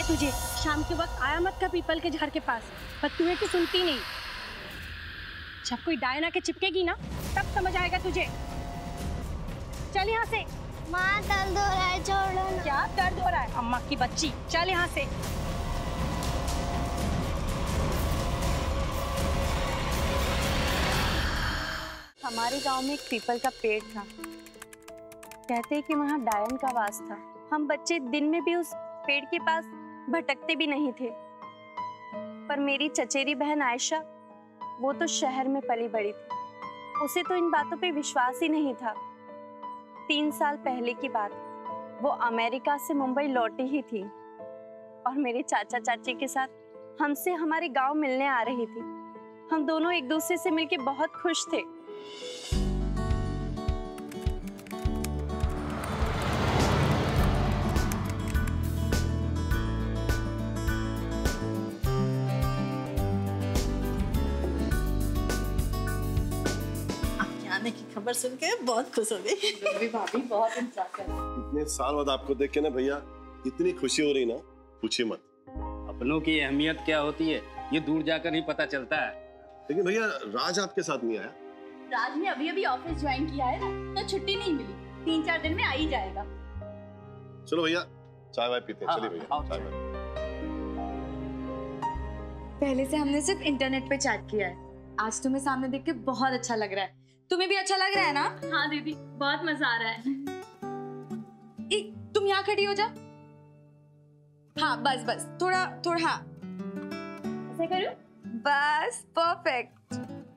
है तुझे? शाम के वक्त आया मत कर पीपल के झाड़ के पास, पर तू है कि सुनती नहीं। जब कोई डायना के चिपकेगी ना तब समझ आएगा तुझे। चल यहाँ से। माँ दर्द हो रहा है, छोड़ो ना। क्या दर्द हो रहा है? अम्मा की बच्ची, चल यहाँ से। हमारे गांव में एक पीपल का पेड़ था। कहते हैं कि वहाँ डायन का वास था। हम बच्चे दिन में भी उस पेड़ के पास भटकते भी नहीं थे। पर मेरी चचेरी बहन आयशा, वो तो शहर में पली बड़ी थी। उसे तो इन बातों पे विश्वास ही नहीं था। 3 साल पहले की बात, वो अमेरिका से मुंबई लौटी ही थी और मेरे चाचा चाची के साथ हमसे हमारे गांव मिलने आ रही थी। हम दोनों एक दूसरे से मिलके बहुत खुश थे। आने की खबर सुन के बहुत खुश हो गई। भाभी बहुत इंतजार कर रही है। इतने साल बाद आपको देख के ना भैया इतनी खुशी हो रही ना, पूछिए मत। अपनों की अहमियत क्या होती है ये दूर जाकर ही पता चलता है। लेकिन भैया राज आपके साथ नहीं आया? राज ने अभी ऑफिस ज्वाइन किया है ना, तो छुट्टी नहीं मिली। 3-4 दिन में आ ही जाएगा। चलो भैया चाय वाय पीते हैं। चलिए भैया चाय वाय। पहले से हमने सिर्फ इंटरनेट पे चैट किया है, आज तुम्हें सामने देख के बहुत अच्छा लग रहा है। तुम्हें भी अच्छा लग रहा है ना? हाँ दीदी, बहुत मजा आ रहा है। तुम यहाँ खड़ी हो जा। हाँ बस बस, थोड़ा थोड़ा, हाँ ऐसे करूं? बस परफेक्ट।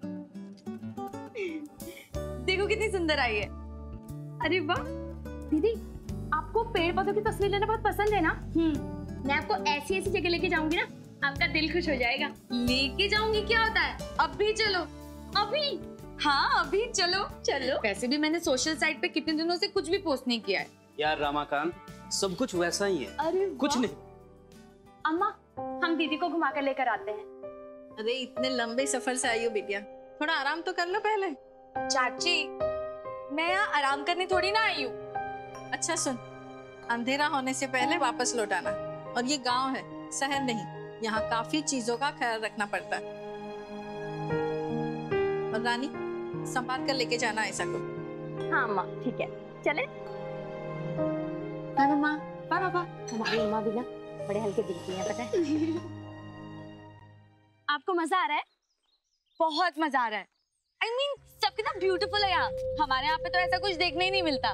देखो कितनी सुंदर आई है। अरे वाह दीदी, आपको पेड़ पौधों की तस्वीर लेना बहुत पसंद है ना? मैं आपको ऐसी ऐसी जगह लेके जाऊंगी ना, आपका दिल खुश हो जाएगा। लेके जाऊंगी क्या होता है? अभी चलो। अभी? हाँ अभी चलो। चलो। वैसे भी मैंने सोशल साइट पे कितने दिनों से कुछ भी पोस्ट नहीं किया है। यार रमाकांत, सब कुछ वैसा ही है। अरे कुछ नहीं। अम्मा, हम दीदी को घुमा कर लेकर आते हैं। अरे इतने लंबे सफर से आई हो बिटिया, थोड़ा आराम तो कर लो पहले। चाची, मैं यहाँ आराम करने थोड़ी ना आई हूँ। अच्छा सुन, अंधेरा होने से पहले वापस लौट आना। और ये गांव है, शहर नहीं। यहाँ काफी चीजों का ख्याल रखना पड़ता है। और रानी, संभाल कर लेके जाना ऐसा को। हाँ अम्मा, ठीक है, चले। बाय मम्मा। बाय पापा। हमारी अम्मा भी ना बड़े हल्के दिल की हैं, पता है। आपको मजा आ रहा है? बहुत मजा आ रहा है। I mean, सब कितना ब्यूटीफुल है यहाँ। हमारे यहाँ पे तो ऐसा कुछ देखने ही नहीं मिलता।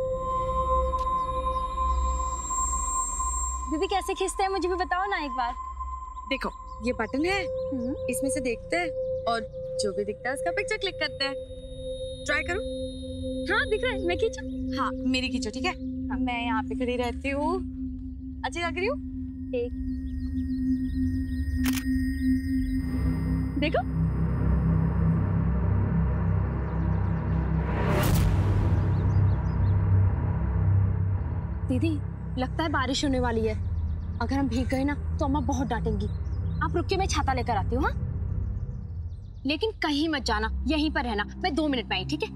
दीदी कैसे खींचते हैं मुझे भी बताओ ना एक बार। देखो ये बटन है, इसमें से देखते हैं और जो भी दिखता है उसका पिक्चर क्लिक करते हैं। ट्राई करो। हाँ दिख रहा है, मैं खींचूं? हाँ मेरी खींचो, ठीक है? हाँ। मैं यहाँ पे खड़ी रहती हूँ। अच्छी लग रही हूँ? एक देखो। दीदी लगता है बारिश होने वाली है। अगर हम भीग गए ना तो अम्मा बहुत डांटेंगी। आप रुक के मैं छाता लेकर आती हूँ। हाँ, लेकिन कहीं मत जाना, यहीं पर रहना। मैं 2 मिनट में आई, ठीक है?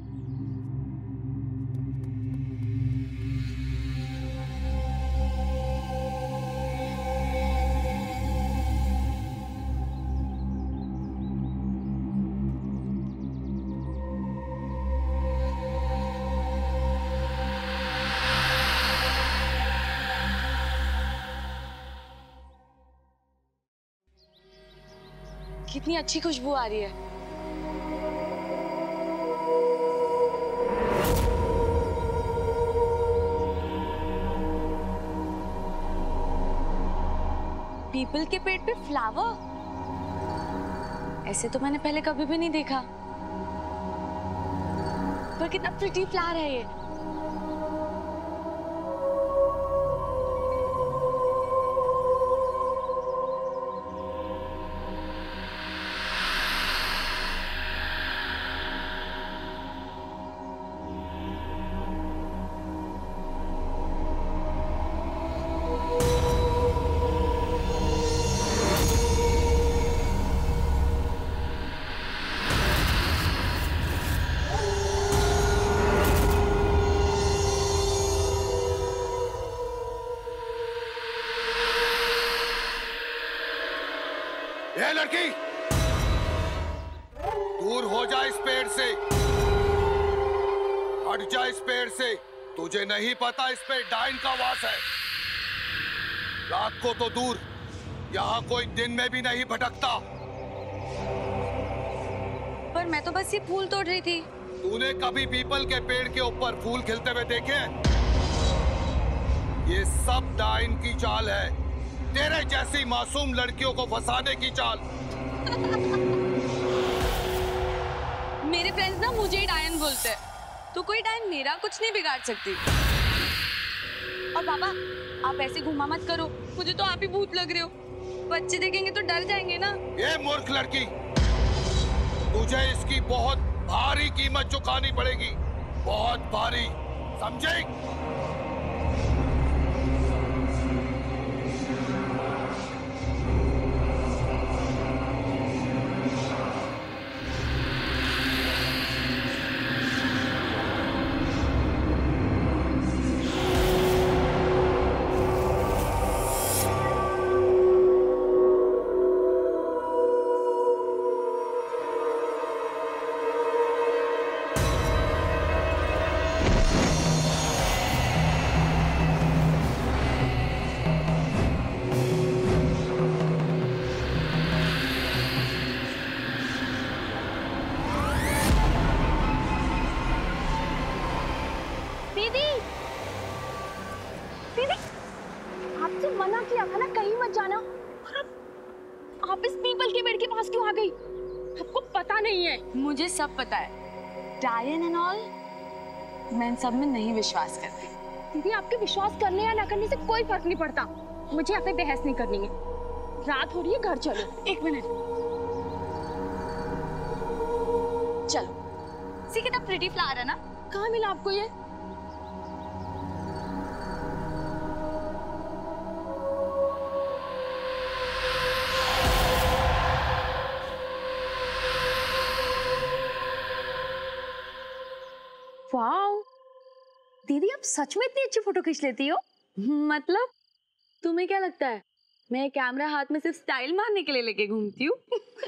कितनी अच्छी खुशबू आ रही है। पीपल के पेड़ पे फ्लावर, ऐसे तो मैंने पहले कभी भी नहीं देखा। पर कितना प्रिटी फ्लावर है ये। लड़की, दूर हो जा इस पेड़ से, हट जा इस पेड़ से। तुझे नहीं पता इस पे डायन का वास है। रात को तो दूर, यहाँ कोई दिन में भी नहीं भटकता। पर मैं तो बस ये फूल तोड़ रही थी। तूने कभी पीपल के पेड़ के ऊपर फूल खिलते हुए देखे? ये सब डायन की चाल है, तेरे जैसी मासूम लड़कियों को फंसाने की चाल। मेरे फ्रेंड्स ना मुझे ही डायन बोलते हैं, तो कोई डायन मेरा कुछ नहीं बिगाड़ सकती। और पापा, आप ऐसे घुमा मत करो, मुझे तो आप ही भूत लग रहे हो। बच्चे देखेंगे तो डर जाएंगे ना। ये मूर्ख लड़की, तुझे इसकी बहुत भारी कीमत चुकानी पड़ेगी, बहुत भारी, समझे? दीदी, दीदी, आपसे मना किया था ना कहीं मत जाना, और आप इस पीपल के पेड़ के पास क्यों आ गई? आपको पता नहीं है? मुझे सब पता है, डायन एंड ऑल, मैं इन सब में नहीं विश्वास करती। दीदी, आपके विश्वास करने या ना करने से कोई फर्क नहीं पड़ता। मुझे यहाँ पे बहस नहीं करनी है। रात हो रही है, घर चलो। एक मिनट, चलो। सी कितना प्रिटी फ्लावर है ना? कहाँ मिला आपको ये? वाओ, दीदी आप सच में इतनी अच्छी फोटो खींच लेती हो? मतलब तुम्हें क्या लगता है मैं कैमरा हाथ में सिर्फ स्टाइल मारने के लिए लेके घूमती हूँ?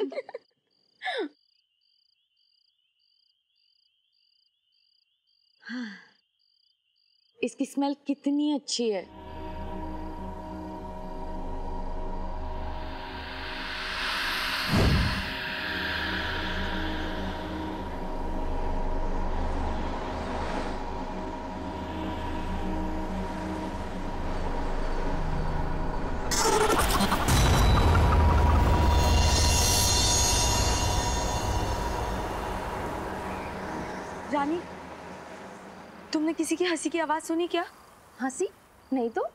इसकी स्मेल कितनी अच्छी है। रानी, तुमने किसी की हंसी की आवाज सुनी क्या? हंसी? नहीं तो।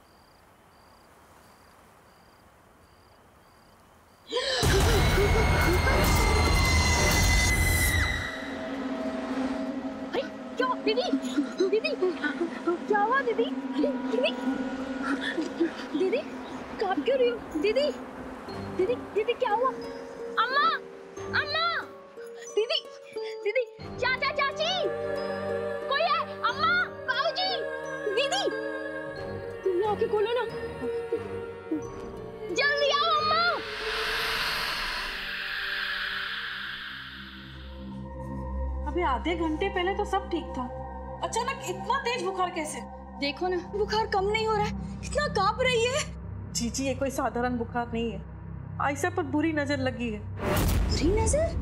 अरे क्या दीदी, दीदी क्या हुआ दीदी? दीदी, दीदी कांप क्यों रही हो? दीदी, दीदी, दीदी क्या हुआ? अम्मा, अम्मा, दीदी, दीदी, चाचा चाची, कोई है? अम्मा, बाबूजी, दीदी, तुम आके खोलो ना, जल्दी आओ अम्मा। अभी आधे घंटे पहले तो सब ठीक था, अचानक इतना तेज बुखार कैसे? देखो ना, बुखार कम नहीं हो रहा है, इतना कांप रही है। जी, ये कोई साधारण बुखार नहीं है, आयशा पर बुरी नजर लगी है। बुरी नजर?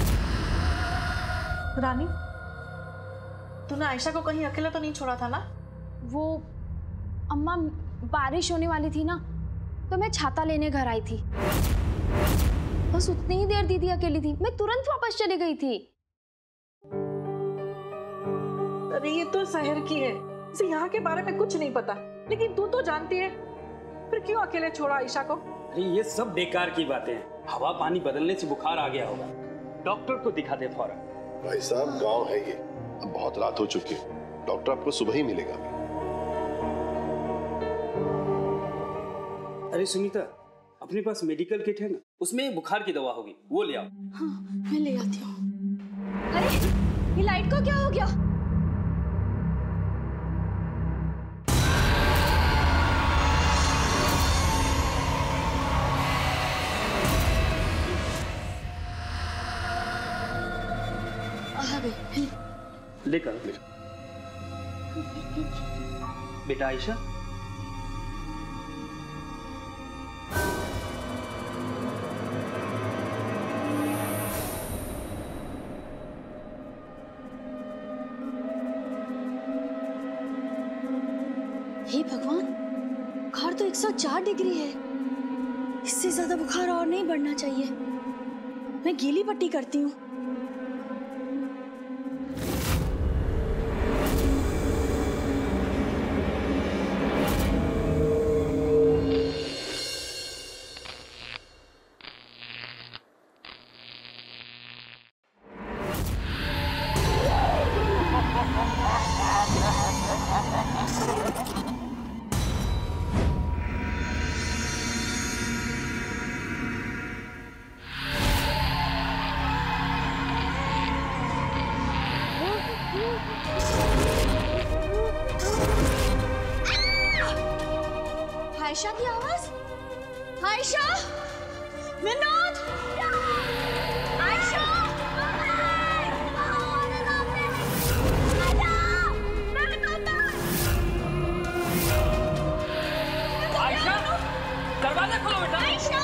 रानी, तूने आयशा को कहीं अकेला तो नहीं छोड़ा था ना? वो अम्मा, बारिश होने वाली थी ना, तो मैं छाता लेने घर आई थी। बस उतनी ही देर दीदी अकेली थी, मैं तुरंत वापस चली गई थी। अरे ये तो शहर की है, इसे यहाँ के बारे में कुछ नहीं पता, लेकिन तू तो जानती है, फिर क्यों अकेले छोड़ा आयशा को? अरे ये सब बेकार की बातें हैं, हवा पानी बदलने से बुखार आ गया होगा, डॉक्टर को दिखा दे फौरन। भाई साहब, गांव है ये, अब बहुत रात हो चुकी है, डॉक्टर आपको सुबह ही मिलेगा। अरे सुनीता, अपने पास मेडिकल किट है ना, उसमें बुखार की दवा होगी, वो ले आओ। हाँ, मैं ले आती हूँ। अरे ये लाइट को क्या हो गया? आ गई। लेकर बेटा आयशा, हे भगवान, बुखार तो 104 डिग्री है। इससे ज्यादा बुखार और नहीं बढ़ना चाहिए। मैं गीली पट्टी करती हूँ। आयशा की आवाज। आयशा, विनोद, आयशा, आयशा, दरवाजा खोलो बेटा। आयशा,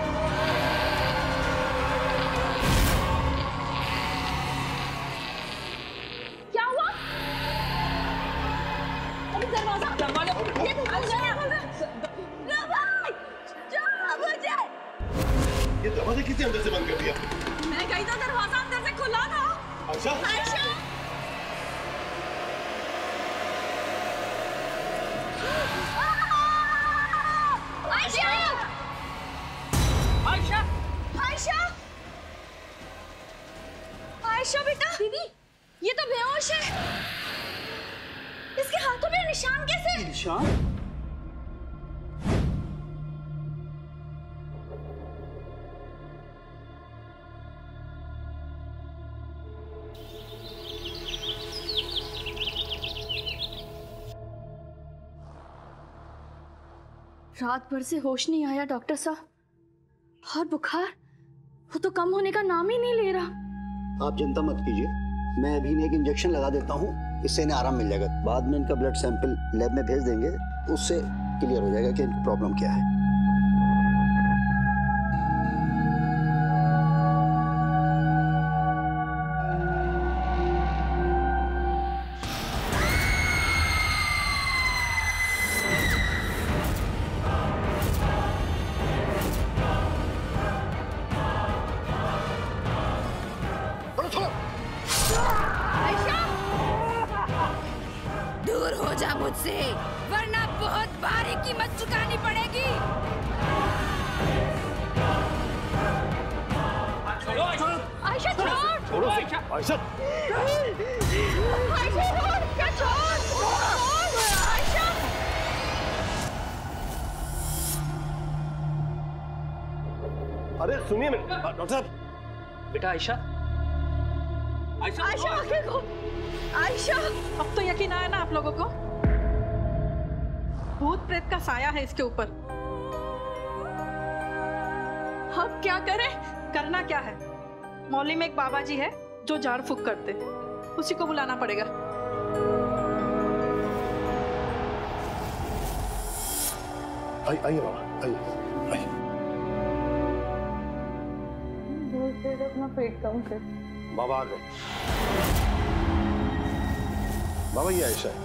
क्या हुआ? अभी दरवाजा ये ये दरवाजा किसने अंदर से बंद कर दिया? मैं कही तो दरवाजा अंदर से खुला था। आयशा, आयशा, आयशा, आयशा, आयशा, आयशा बेटा। दीदी, ये तो बेहोश है। इसके हाथों में निशान कैसे? निशान? रात भर से होश नहीं आया डॉक्टर साहब। और बुखार, वो तो कम होने का नाम ही नहीं ले रहा। आप चिंता मत कीजिए, मैं अभी इन्हें एक इंजेक्शन लगा देता हूँ, इससे इन्हें आराम मिल जाएगा। बाद में इनका ब्लड सैंपल लैब में भेज देंगे, उससे क्लियर हो जाएगा कि इनकी प्रॉब्लम क्या है। दूर हो जा मुझसे, वरना बहुत भारी कीमत चुकानी पड़ेगी। छोड़ो आयशा, आयशा छोड़, छोड़ो आयशा, आयशा, आयशा छोड़, क्या छोड़, छोड़, आयशा। अरे सुनिए डॉक्टर साहब। बेटा आयशा, आयशा, आयशा आंखें खोल। आयशा, अब तो यकीन आया ना आप लोगों को? भूत प्रेत का साया है इसके ऊपर। अब क्या करें? करना क्या है? मौली में एक बाबा जी है जो झाड़ फूक करते, उसी को बुलाना पड़ेगा। आइए बाबा, आइए। अपना पेट कम कर। बाबा आ गए। बाबा ये आयशा है।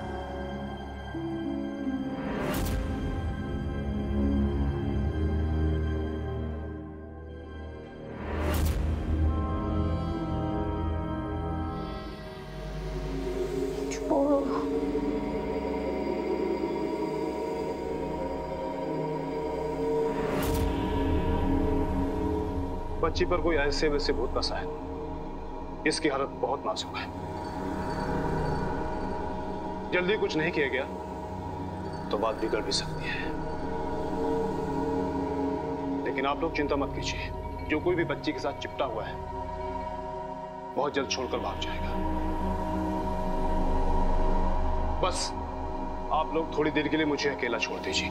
बच्ची पर कोई ऐसे वैसे भूत बसा है। इसकी हालत बहुत नाजुक है। जल्दी कुछ नहीं किया गया तो बात बिगड़ भी सकती है। लेकिन आप लोग चिंता मत कीजिए, जो कोई भी बच्ची के साथ चिपटा हुआ है बहुत जल्द छोड़कर भाग जाएगा। बस आप लोग थोड़ी देर के लिए मुझे अकेला छोड़ दीजिए।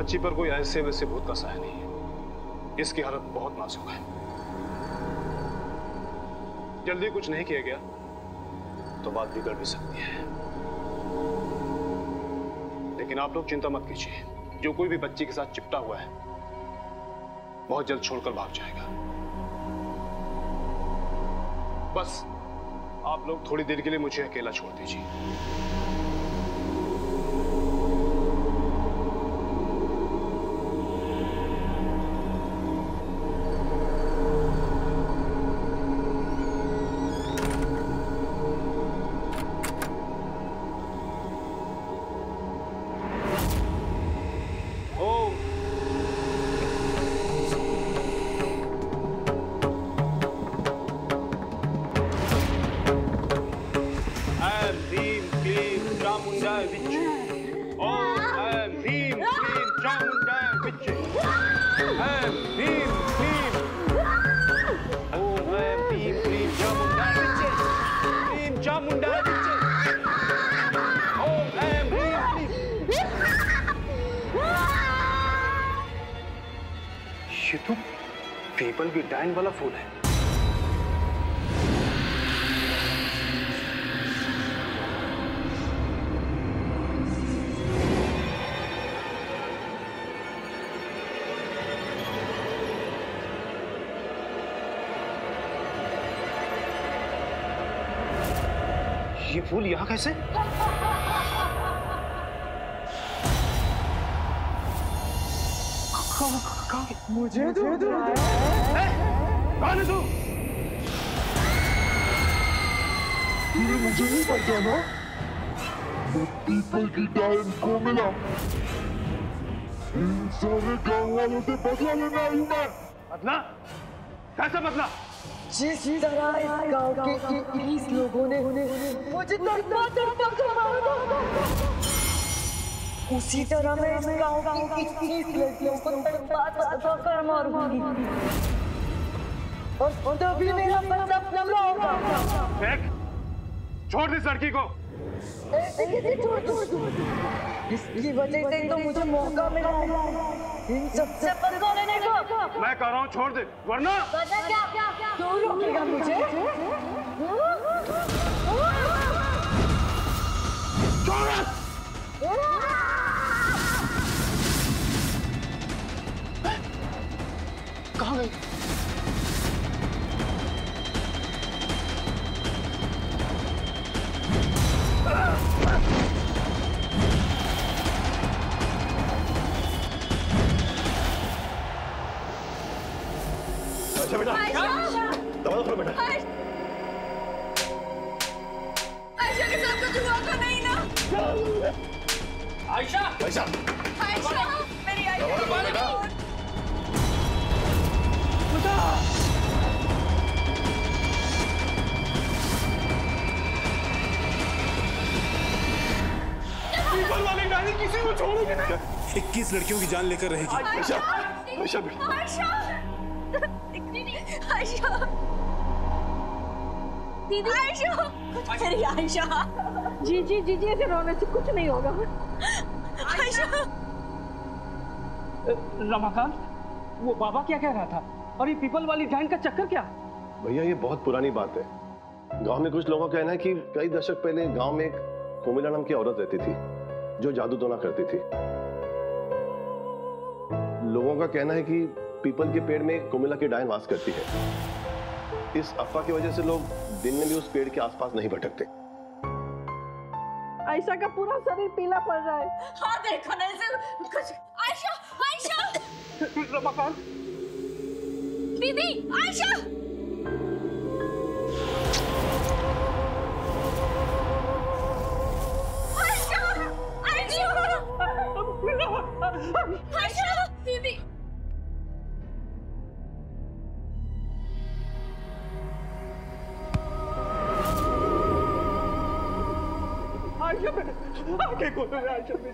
बच्ची पर कोई ऐसे वैसे भूत का साया नहीं है। इसकी हालत बहुत नाजुक है। जल्दी कुछ नहीं किया गया तो बात बिगड़ भी सकती है। लेकिन आप लोग चिंता मत कीजिए, जो कोई भी बच्ची के साथ चिपटा हुआ है बहुत जल्द छोड़कर भाग जाएगा। बस आप लोग थोड़ी देर के लिए मुझे अकेला छोड़ दीजिए। ये तो पीपल की डाइन वाला फूल है। ये फूल यहाँ कैसे? मुझे तो कौन है तू? मुझे नहीं पता ना। वो पीपल की डाइन को मिला। इन सारे गांव वालों से बदला लेना आई मैं। बदला? कैसा बदला? जिस तरह इस गांव के 21 लोगों ने मुझे तड़पा कर मारा, उसी तरह मैं इस गांव की 21 लड़कियों को तड़पा कर मारूंगी। और तभी मेरा बच्चा पूरा होगा। फेंक! छोड़ दे इस लड़की को। इसकी वजह से तो मुझे मौका मिला है इन सबसे बदला लेने का। मैं कह रहा हूँ छोड़ दे, वरना क्यों रोकेगा मुझे? कहाँ गई? अच्छा बेटा, दबा दो बेटा। आयशा के साथ कुछ हुआ तो नहीं ना? आयशा! आयशा! आयशा! मेरी आयशा! पीपल वाली डायनी किसी को छोड़ेगी नहीं। 21 लड़कियों की जान लेकर रहेगी। आयशा! आयशा! आयशा! आयशा! दीदी आयशा! मेरी आयशा! जी जी जी जी, ऐसे रोने से कुछ नहीं होगा। आयशा! रमाकांत, वो बाबा क्या कह रहा था? और ये पीपल वाली डाइन का चक्कर क्या? भैया ये बहुत पुरानी बात है। गांव में कुछ लोगों का कहना है कि कई दशक पहले गांव में एक कोमिला नाम की औरत रहती थी जो जादू टोना करती थी। लोगों का कहना है कि पीपल के पेड़ में कोमिला की डाइन वास करती है। इस अफवाह की वजह से लोग दिन में भी उस पेड़ के आसपास नहीं भटकते। आयशा का पूरा शरीर पीला पड़ रहा है। हाँ देखो ना इसे कुछ। आयशा! आयशा! रमाकांत! दीदी! आयशा! आयशा! आयशा! आयशा! दीदी! आयशा बेटा, आंखें खोलो आयशा बेटा।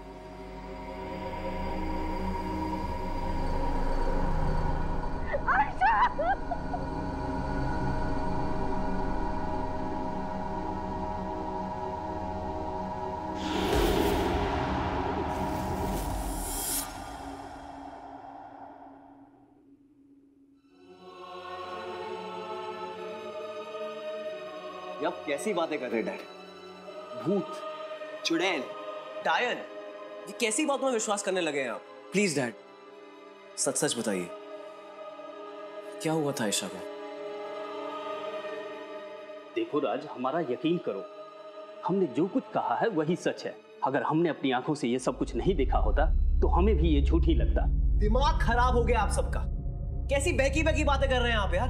ये आप कैसी बातें कर रहे हैं डैड? भूत, चुड़ैल, डायन, ये कैसी बातों में विश्वास करने लगे हैं आप? प्लीज डैड, सच सच बताइए, क्या हुआ था आयशा को? देखो राज, हमारा यकीन करो, हमने जो कुछ कहा है वही सच है। अगर हमने अपनी आंखों से ये सब कुछ नहीं देखा होता तो हमें भी ये झूठ ही लगता। दिमाग खराब हो गया आप सबका। कैसी बहकी बहकी बातें कर रहे हैं आप यार?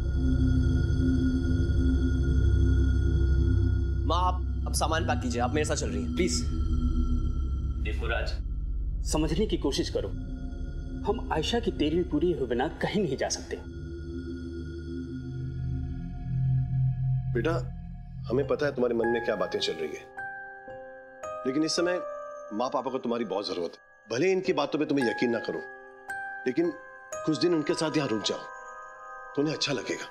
माँ, आप अब सामान पैक कीजिए, आप मेरे साथ चल रही हैं प्लीज। देखो राज, समझने की कोशिश करो, हम आयशा की तेरहवीं पूरी हुए बिना कहीं नहीं जा सकते। बेटा, हमें पता है तुम्हारे मन में क्या बातें चल रही है, लेकिन इस समय माँ पापा को तुम्हारी बहुत जरूरत है। भले इनकी बातों पे तुम्हें यकीन ना करो, लेकिन कुछ दिन उनके साथ यहाँ रुक जाओ तो उन्हें अच्छा लगेगा।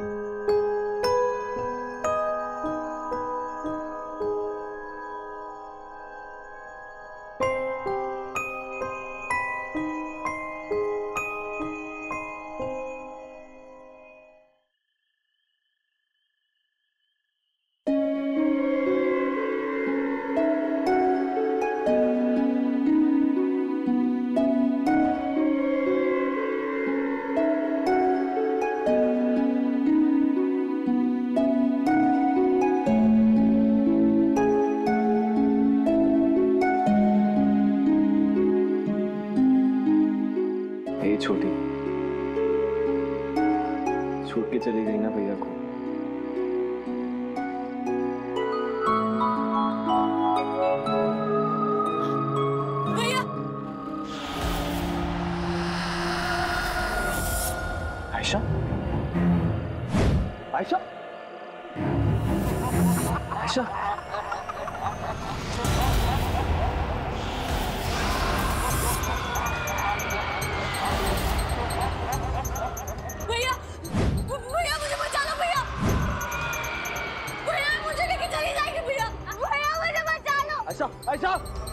छोटी छूट के चली गई ना भैया को। भैया आयशा, आयशा, आयशा, आयशा, आयशा,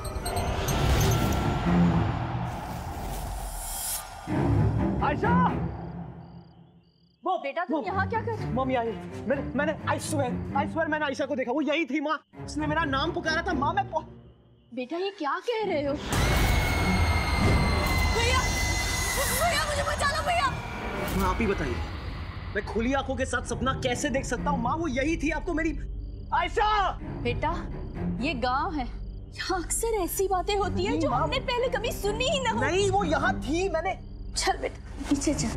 आयशा, वो बेटा तुम यहाँ क्या कर? मम्मी आई। मैंने आई स्वेयर मैंने आयशा को देखा, वो यही थी माँ। उसने मेरा नाम पुकारा था माँ। मैं बेटा ये क्या कह रहे हो? भैया, भैया मुझे बचा लो भैया। माँ आप ही बताइए, मैं खुली आंखों के साथ सपना कैसे देख सकता हूँ? माँ वो यही थी, आपको मेरी आयशा। बेटा ये गांव है, यहाँ अक्सर ऐसी बातें होती है जो हमने पहले कभी सुनी ही ना हो। नहीं वो यहाँ थी। मैंने चल बेटा पीछे चल।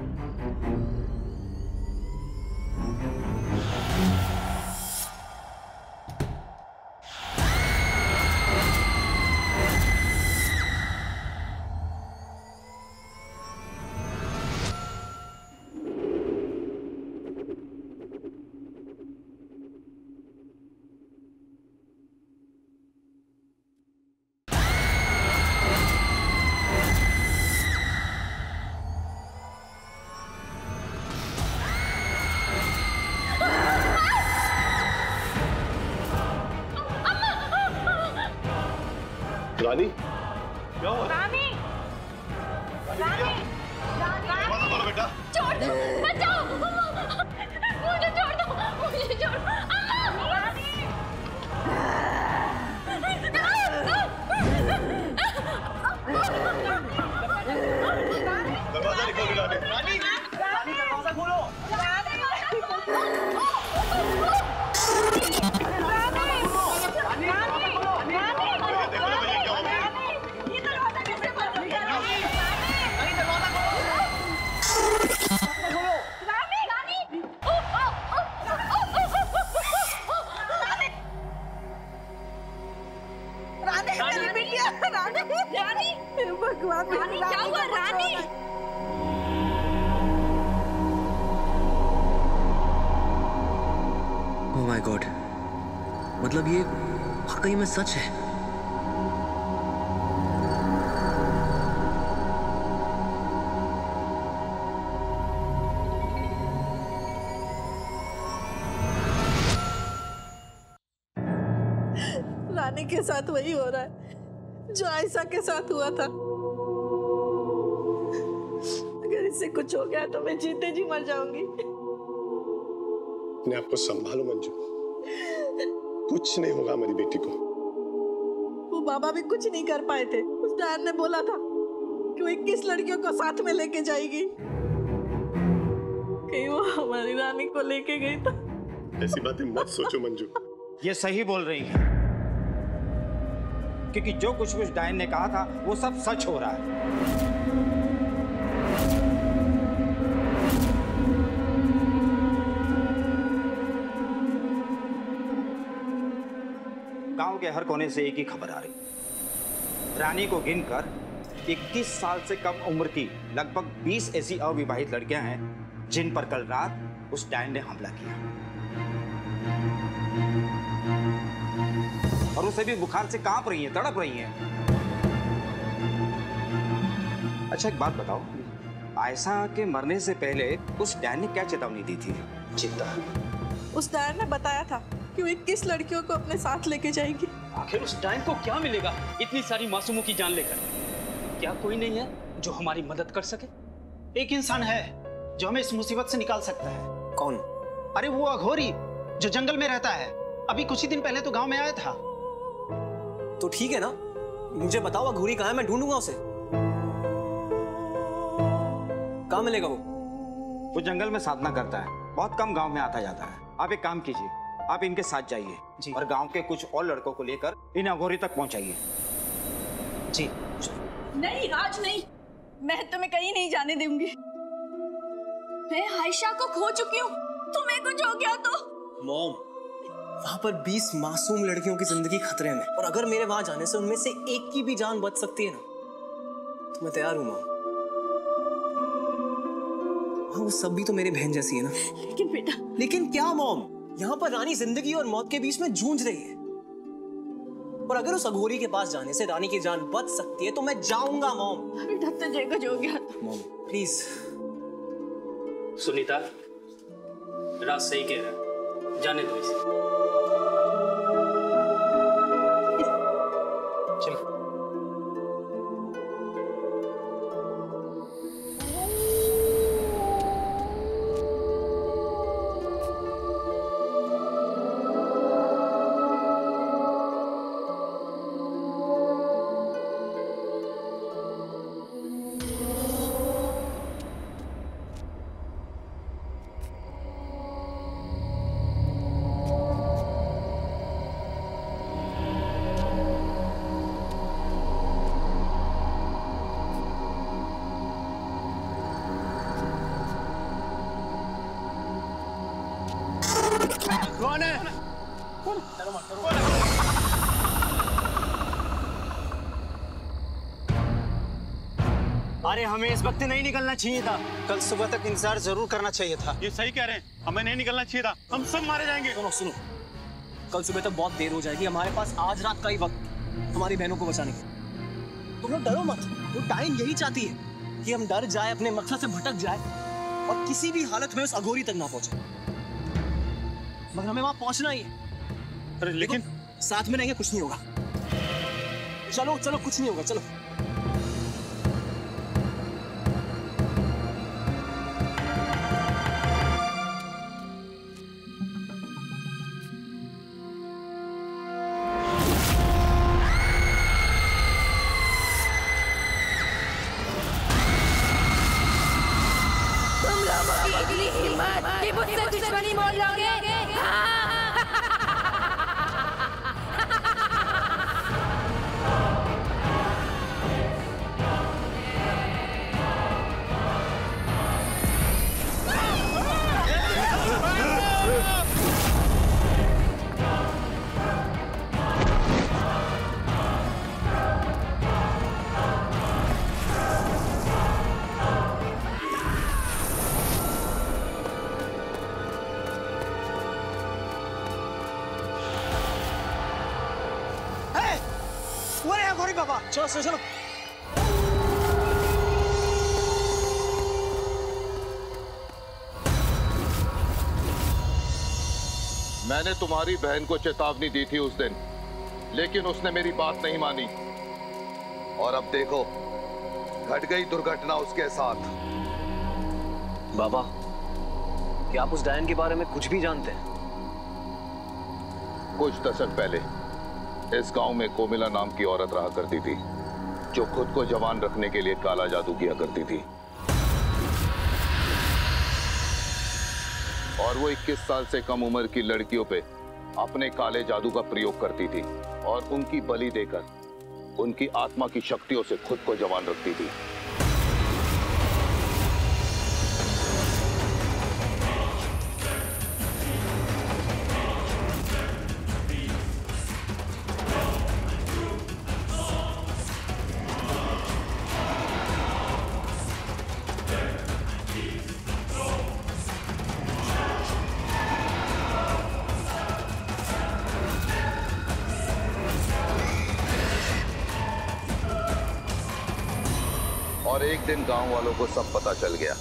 रानी, क्या हुआ? रानी, रानी, रानी, बेटा छोड़ दो, बचाओ, मुझे छोड़ दो, मुझे छोड़ दो, दरवाजा खोलो रानी। रानी, रानी दरवाजा खोलो। भगवान रानी क्या हुआ? रानी ओह माय गॉड, मतलब ये वाकई में सच है। रानी के साथ वही हो रहा है जो आयशा के साथ हुआ था। अगर इससे कुछ हो गया तो मैं जीते जी मर जाऊंगी। अपने आप को संभालो मंजू, कुछ नहीं होगा मेरी बेटी को। वो बाबा भी कुछ नहीं कर पाए थे। उस डायन ने बोला था कि वो 21 लड़कियों को साथ में लेके जाएगी। कहीं वो हमारी रानी को लेके गई तो। ऐसी बातें मत सोचो मंजू। ये सही बोल रही है, क्योंकि जो कुछ उस डायन ने कहा था वो सब सच हो रहा है। गांव के हर कोने से एक ही खबर आ रही, रानी को गिनकर 21 साल से कम उम्र की लगभग 20 ऐसी अविवाहित लड़कियां हैं जिन पर कल रात उस डायन ने हमला किया, और उसे भी बुखार से कांप रही हैं, तड़प रही हैं। अच्छा एक बात बताओ, आयशा के मरने से पहले उस डायन ने क्या चेतावनी दी थी? चिंता। उस डायन ने बताया था कि वो 21 लड़कियों को अपने साथ लेके जाएगी। आखिर उस डायन को क्या मिलेगा इतनी सारी मासूमों की जान लेकर? क्या कोई नहीं है जो हमारी मदद कर सके? एक इंसान है जो हमें इस मुसीबत से निकाल सकता है। कौन? अरे वो अघोरी जो जंगल में रहता है, अभी कुछ ही दिन पहले तो गांव में आया था। तो ठीक है ना, मुझे बताओ अघोरी कहाँ है, मैं ढूंढूंगा उसे। कहाँ मिलेगा वो? वो जंगल में साधना करता है, बहुत कम गांव में आता जाता है। आप एक काम कीजिए, आप इनके साथ जाइए और गांव के कुछ और लड़कों को लेकर इन अघोरी तक पहुंचाइए। जी। नहीं राज नहीं, मैं तुम्हें कहीं नहीं जाने दूंगी। मैं आयशा को खो चुकी हूँ, तुम्हें कुछ हो गया तो? मॉम, वहां पर 20 मासूम लड़कियों की जिंदगी खतरे में, और अगर मेरे वहां जाने से उनमें से एक की भी जान बच सकती है ना, तो मैं तैयार हूँ मॉम। वो सब भी तो मेरी बहन जैसी है ना। लेकिन बेटा। लेकिन क्या मॉम, यहाँ पर रानी जिंदगी और मौत के बीच में जूझ रही है, और अगर उस अघोरी के पास जाने से रानी की जान बच सकती है तो मैं जाऊंगा मॉम। बेटा तुझे कुछ हो गया तो? Mom please. सुनीता, राज सही कह रहा है, जाने दो इसे। चलो। कौन है? अरे हमें इस वक्त नहीं निकलना चाहिए था, कल सुबह तक इंतजार जरूर करना चाहिए था। ये सही कह रहे हैं, हमें नहीं निकलना चाहिए था, हम सब मारे जाएंगे। सुनो सुनो, कल सुबह तक बहुत देर हो जाएगी, हमारे पास आज रात का ही वक्त हमारी बहनों को बचाने का। तुम लोग डरो मत, वो डायन यही चाहती है कि हम डर जाए, अपने मकसद से भटक जाए और किसी भी हालत में उस अघोरी तक ना पहुंचे, मगर हमें वहां पहुंचना ही है। अरे लेकिन साथ में रहेंगे, कुछ नहीं होगा। चलो चलो, कुछ नहीं होगा, चलो। कि मुझसे दुश्मनी मोल लोगे? बाबा चलो चलो चलो। मैंने तुम्हारी बहन को चेतावनी दी थी उस दिन, लेकिन उसने मेरी बात नहीं मानी, और अब देखो घट गई दुर्घटना उसके साथ। बाबा, क्या आप उस डायन के बारे में कुछ भी जानते हैं? कुछ दशक पहले इस गांव में कोमिला नाम की औरत रहा करती थी, जो खुद को जवान रखने के लिए काला जादू किया करती थी। और वो 21 साल से कम उम्र की लड़कियों पे अपने काले जादू का प्रयोग करती थी और उनकी बलि देकर उनकी आत्मा की शक्तियों से खुद को जवान रखती थी। और एक दिन गांव वालों को सब पता चल गया।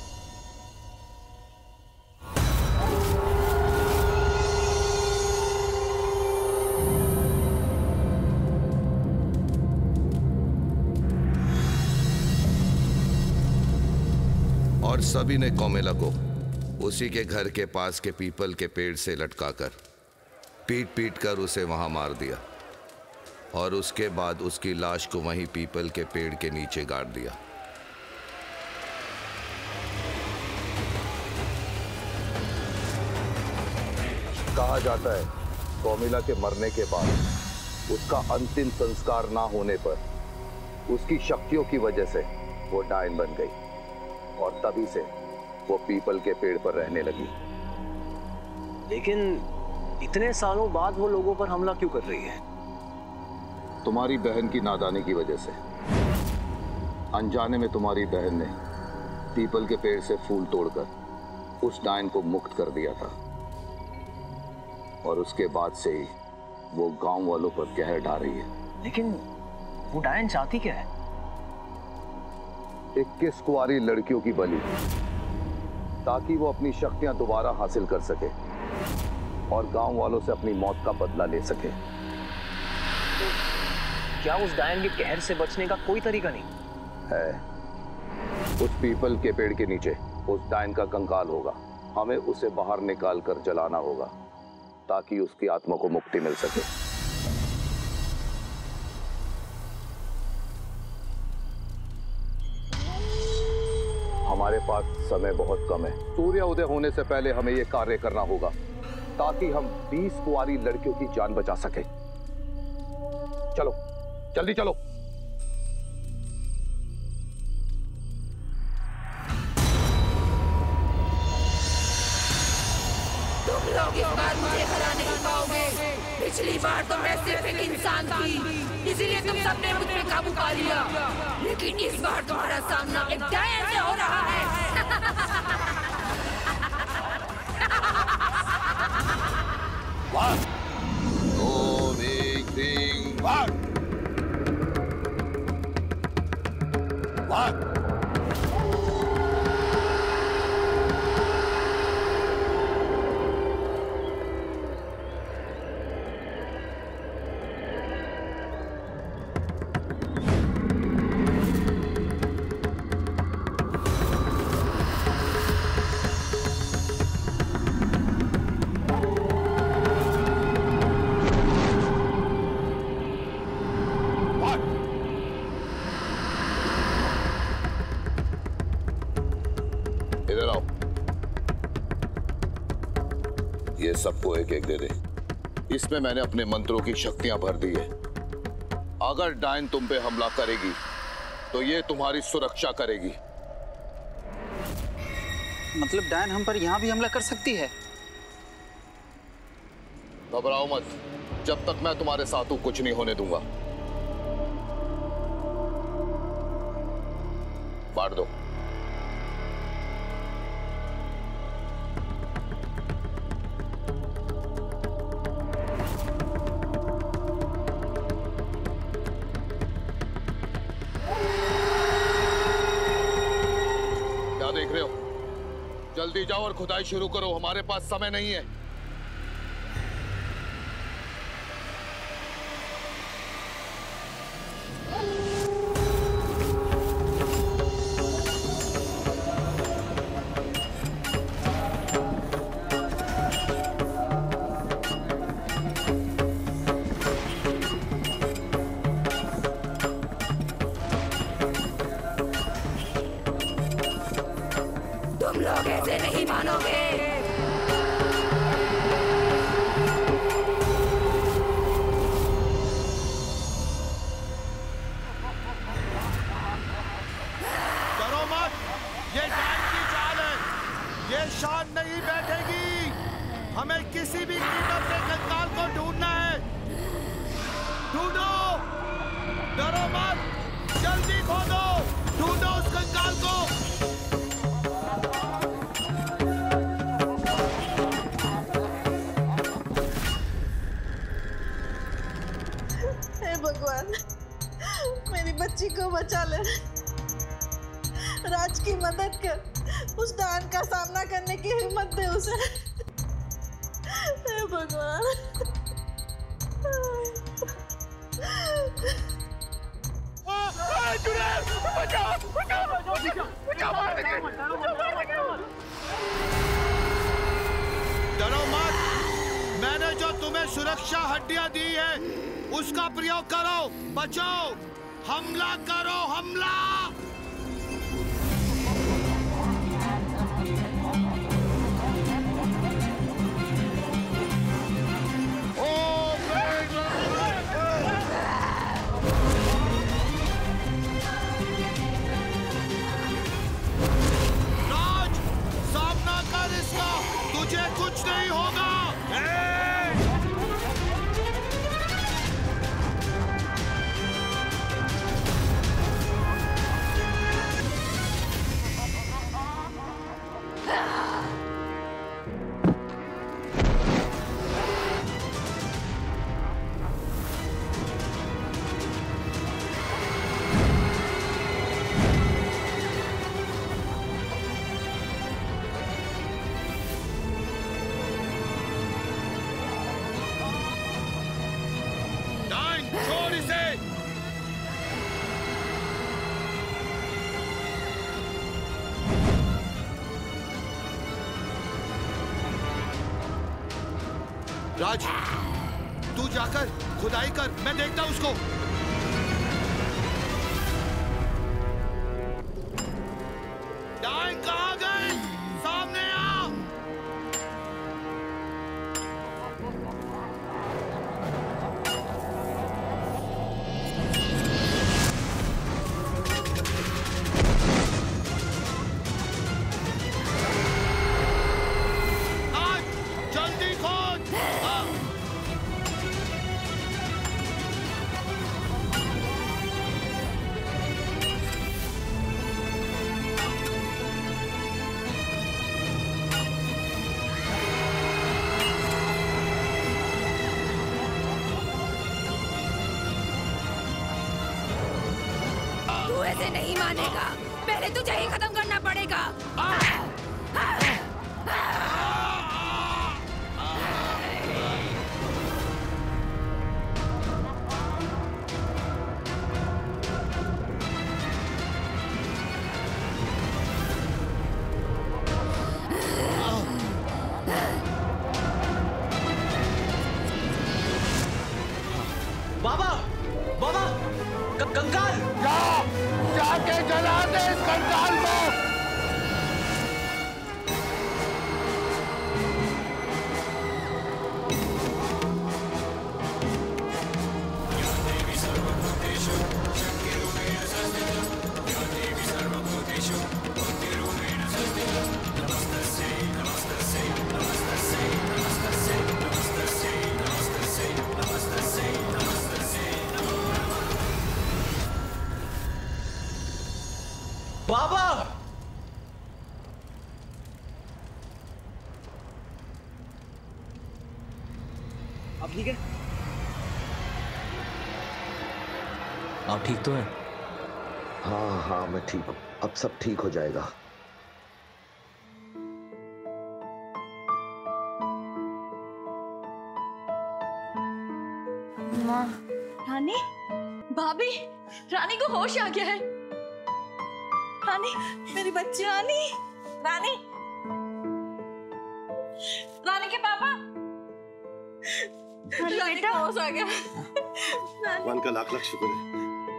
और सभी ने कोमिला को उसी के घर के पास के पीपल के पेड़ से लटकाकर पीट पीट कर उसे वहां मार दिया और उसके बाद उसकी लाश को वहीं पीपल के पेड़ के नीचे गाड़ दिया। कहा जाता है कोमिला के मरने के बाद उसका अंतिम संस्कार ना होने पर उसकी शक्तियों की वजह से वो डायन बन गई और तभी से वो पीपल के पेड़ पर रहने लगी। लेकिन इतने सालों बाद वो लोगों पर हमला क्यों कर रही है? तुम्हारी बहन की नादानी की वजह से। अनजाने में तुम्हारी बहन ने पीपल के पेड़ से फूल तोड़कर उस डायन को मुक्त कर दिया था और उसके बाद से ही वो गांव वालों पर कहर ढा रही है। लेकिन वो डायन चाहती क्या है? 21 कुंवारी लड़कियों की बलि, ताकि वो अपनी शक्तियां दोबारा हासिल कर सके और गांव वालों से अपनी मौत का बदला ले सके। क्या उस डायन के कहर से बचने का कोई तरीका नहीं है? उस पीपल के पेड़ के नीचे उस डायन का कंकाल होगा। हमें उसे बाहर निकाल कर जलाना होगा ताकि उसकी आत्मा को मुक्ति मिल सके। हमारे पास समय बहुत कम है। सूर्य उदय होने से पहले हमें यह कार्य करना होगा ताकि हम 20 कुंवारी लड़कियों की जान बचा सके। चलो जल्दी चलो। तुम लोग इस बार मुझे हरा नहीं पाओगे। पिछली बार तो मैं सिर्फ एक इंसान थी, इसीलिए तुम सबने मुझ पे काबू पा लिया। लेकिन इस बार तुम्हारा सामना एक डायन से हो रहा है। ओम एक ह्रीं वाक। वाक। इधर आओ। ये सबको एक एक दे दे। इसमें मैंने अपने मंत्रों की शक्तियां भर दी है। अगर डायन तुम पे हमला करेगी तो ये तुम्हारी सुरक्षा करेगी। मतलब डायन हम पर यहाँ भी हमला कर सकती है? घबराओ मत, जब तक मैं तुम्हारे साथ हूं कुछ नहीं होने दूंगा। बांट दो। क्या देख रहे हो? जल्दी जाओ और खुदाई शुरू करो, हमारे पास समय नहीं है। हमें किसी भी कीमत पे कंकाल को ढूंढना है। ढूंढो, डरो मत, जल्दी खोदो, ढूंढो उस कंकाल को। हे भगवान, मेरी बच्ची को बचा ले। राज की मदद कर, उस डायन का सामना करने की हिम्मत दे उसे। हे भगवान। डरो मत, मैंने जो तुम्हें सुरक्षा हड्डियां दी है उसका प्रयोग करो, बचाओ, हमला करो, हमला। राज, सामना कर इसका, तुझे कुछ नहीं होगा। छोड़ इसे। राज, तू जाकर खुदाई कर, मैं देखता हूं उसको। डायन कहाँ गई? सामने आ। तू ऐसे नहीं मानेगा, पहले तुझे ही खत्म करना पड़ेगा। बाबा, बाबा, कंकाल! जाके जला दे इस कंकाल को। बाबा! आप ठीक है? आप ठीक तो हैं? हाँ हाँ, मैं ठीक हूँ। अब सब ठीक हो जाएगा। माँ, रानी, भाभी, रानी को होश आ गया है। रानी, मेरी बच्ची रानी, रानी, रानी के पापा, रानी का होश आ गया। भगवान का लाख लाख शुक्र है।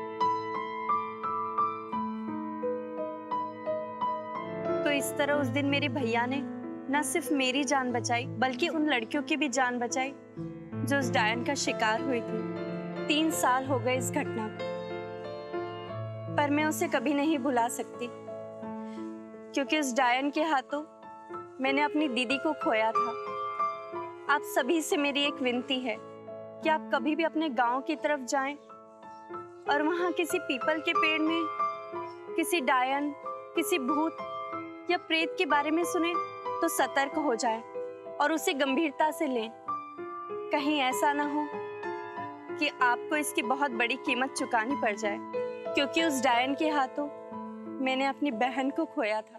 तो इस तरह उस दिन मेरे भैया ने न सिर्फ मेरी जान बचाई बल्कि उन लड़कियों की भी जान बचाई जो उस डायन का शिकार हुई थी। 3 साल हो गए इस घटना को, पर मैं उसे कभी नहीं भुला सकती क्योंकि उस डायन के हाथों मैंने अपनी दीदी को खोया था। आप सभी से मेरी एक विनती है कि आप कभी भी अपने गांव की तरफ जाएं और वहां किसी पीपल के पेड़ में किसी डायन, किसी भूत या प्रेत के बारे में सुने तो सतर्क हो जाएं और उसे गंभीरता से लें। कहीं ऐसा ना हो कि आपको इसकी बहुत बड़ी कीमत चुकानी पड़ जाए, क्योंकि उस डायन के हाथों मैंने अपनी बहन को खोया था।